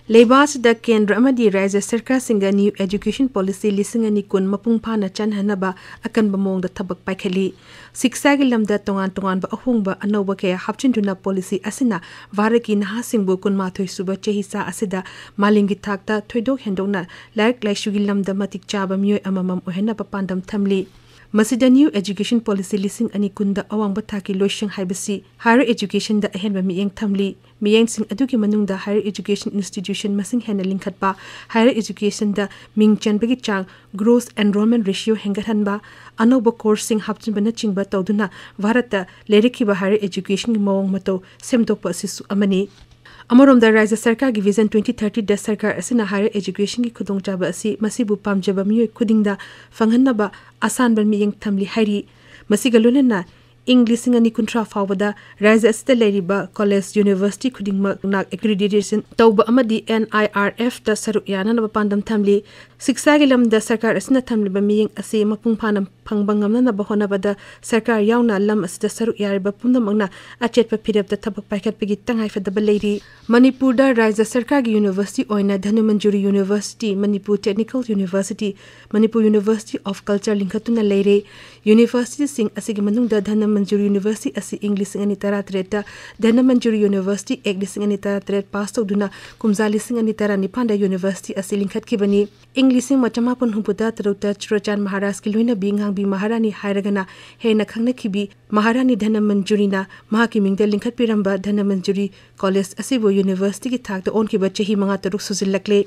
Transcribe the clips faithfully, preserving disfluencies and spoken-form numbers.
Leibasida Kendra Amadi Raja Sarkar Singa New Education Policy Lising and Nikun Mapung Pana Chan Hanaba Akan Bamong the Tabak Pakali. Sixagilam da Tongan Tongan ba Ahungba Anoba Kea Hapchintuna Policy Asina Varaki Nahasingbu Kun Matoi Suba Chehisa Asida Malingi Takta Toido Hendona Lark Laishugilam da Matik Chaba Mue Amamam Ohena Papandam Tamli. Masida New Education Policy Lising ani kunda awang bataki loishang haibasi higher education da ahen ba miyeng thamli miyeng sing aduki manung da higher education institution masing hena lingkhat ba higher education da ming chan bagi chang gross enrollment ratio hengathan ba anoba course sing hapchin bana chingba tawduna bharata leriki ba higher education gi mawong mato semdok pa sisu amani Amorom da Raja Sarkar gi Vision twenty thirty da Sarkar asina higher education gi khudong chaba asi masibu pamjaba miyoy khudingda fanghanna asan ban miyeng thamli hairi masigalunena English ngani kuntra fawada Raja asta leriba college university khudingma nak accreditation tawba amadi N I R F da saru yana na pandam thamli siksa gilam da Sarkar asina thamli ba miyeng asi mapung phanam phangbangam na bahona bada Sarkar yauna lam asida saru yariba pumnamangna achet pa phirab da thabak paikhat pegi tangai fadaba leiri Manipur da Raja Sarkar gi university oina Dhanumanjuri University Manipur Technical University Manipur University of Culture linkatuna leire university sing asigi manung da Dhanumanjuri University asi English ngani taratreta Dhanumanjuri University English ngani taratret pass tawduna kumzali sing ngani tarani panda university asi linkhat kibani English sing machama pun hupuda tarauta Churachan Maharaj ki loina bingang bi Maharani hairagana hena khangna khibi Maharani Dhanumanjuri na mahaki mingda linkhat piramba Dhanumanjuri College asibo University ki thak da on ki bache hi manga taruk suzilakle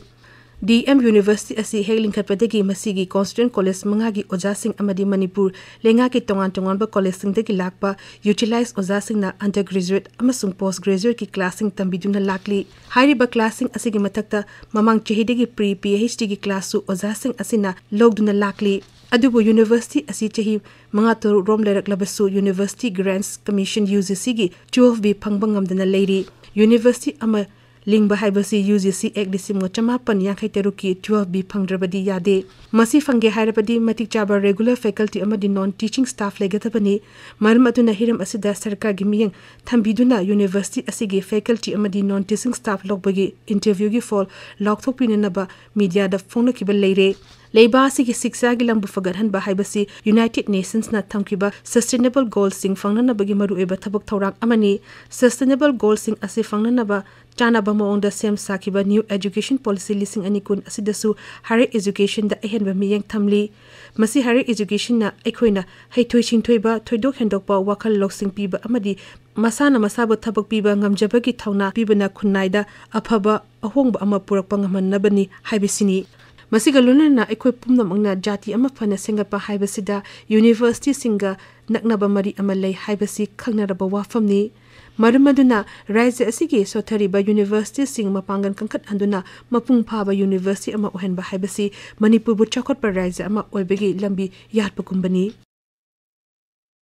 D M University asi hailing khatpadagi masigi Constituent College mangagi oja sing amadi Manipur lenga ki tongan tongan ba college sing dagi lakpa utilize oja sing na undergraduate amasung postgraduate ki classing tambiduna lakli hairi ba classing asigi matakta mamang chehidagi pre PhD ki class su oja sing asina logduna lakli adubu University asi chehi manga to rom lerak labasu University Grants Commission U G C gi twelve B phangbangam dana leiri University ama Lingba haibasi U G C Act disimgo chamapan yankai teruki twelve B phangdrabadi yade masi phange hairabadi matik chaba regular faculty amadi non teaching staff legatabani marmatuna hiram asida sarkar gi miyeng thambiduna university asigi faculty amadi non teaching staff logbagi interview gi fall lokthopinaba media da phone ki bal leire Leiba asigi siksa gi lambu fagarhan ba haibasi United Nations na thamkiba sustainable goals sing fangnana bagi maru eba thabak thawrak amani sustainable goals sing asi fangnana ba chana ba mo onda sem sakiba new education policy lising ani kun asidasu higher education da ahen ba miyeng thamli masi higher education na ekhoina haithoi chingthoi ba thoidok hendok ba wakal loksing piba amadi masana masaba thabak piba ngamjaba gi thawna pibana khunnaida afaba ahongba ama purakpa ngamanabani haibisini Masigaluna na ekoi pumnamangna jati ama phana sengapa haibasida university singa naknaba mari amalai haibasi khangnaraba wafamni Maramaduna Raja asigi sothari ba university sing mapangan kangkat handuna mapung phaba university ama ohen ba haibasi Manipur bu chakot pa Raja ama oibegi lambi yatpa kumbani